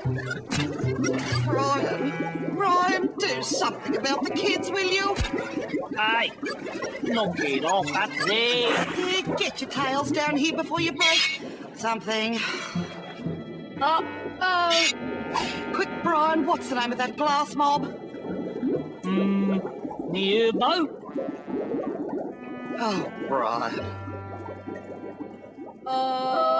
Brian, do something about the kids, will you? Hey, knock it off, that's it. Here, get your tails down here before you break something. Uh-oh. Quick, Brian, what's the name of that glass mob? Nearbo? Oh, Brian.